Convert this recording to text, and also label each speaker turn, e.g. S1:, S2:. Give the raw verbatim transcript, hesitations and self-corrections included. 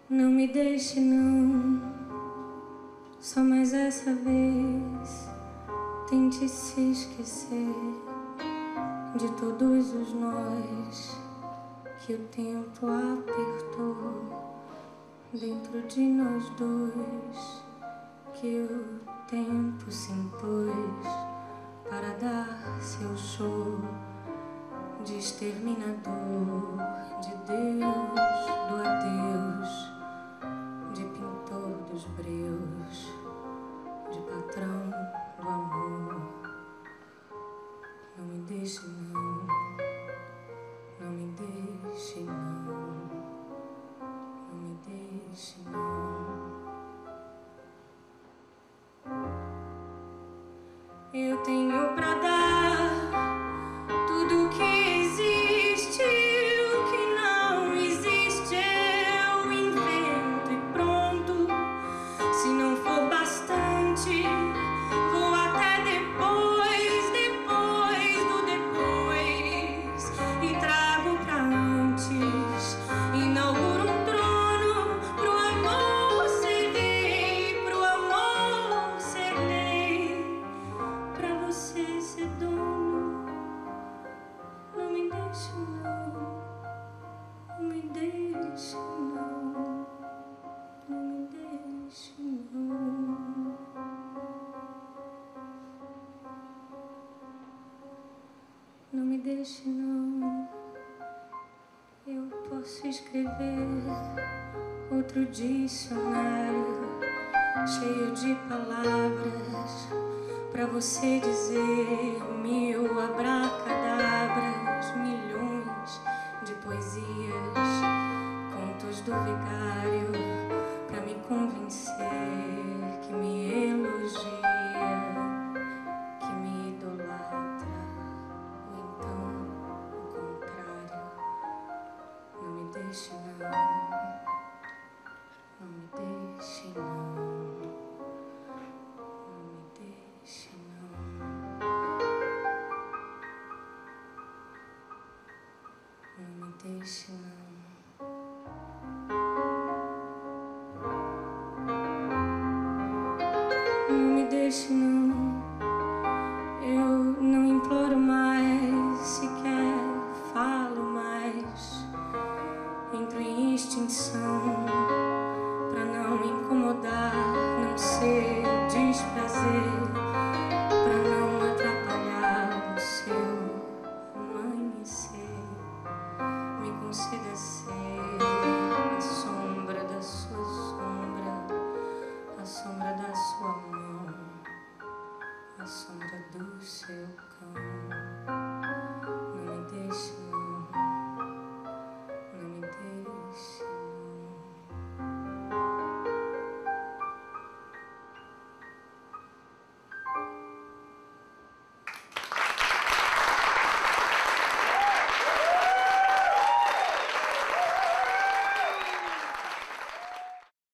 S1: Não me deixe não, só mais essa vez. Tente se esquecer de todos os nós que o tempo apertou dentro de nós dois, que o tempo se impôs para dar seu show de exterminador, de Deus do adeus, de pintor dos breus, de patrão do amor. Não me deixe não, não me deixe não, não me deixe não. Eu tenho pra dar tudo que existe, o que não existe eu invento e pronto. Se não for bastante, vou até depois, depois do depois, e trago pra antes. Inauguro um trono, pro amor cedei, pro amor cedei, pra você ser dono. Não me deixe não, não me deixe não, não me deixe não. Não me deixe não, eu posso escrever outro dicionário cheio de palavras pra você dizer mil abracadabras, milhões de poesias, contos do vigário pra me convencer que me elogia, que me idolatra, ou então o contrário. Não me deixe não, não me deixe não. Não me deixe não. Não me deixe não. Eu não imploro mais, sequer falo mais. Entro em extinção pra não me incomodar, não ser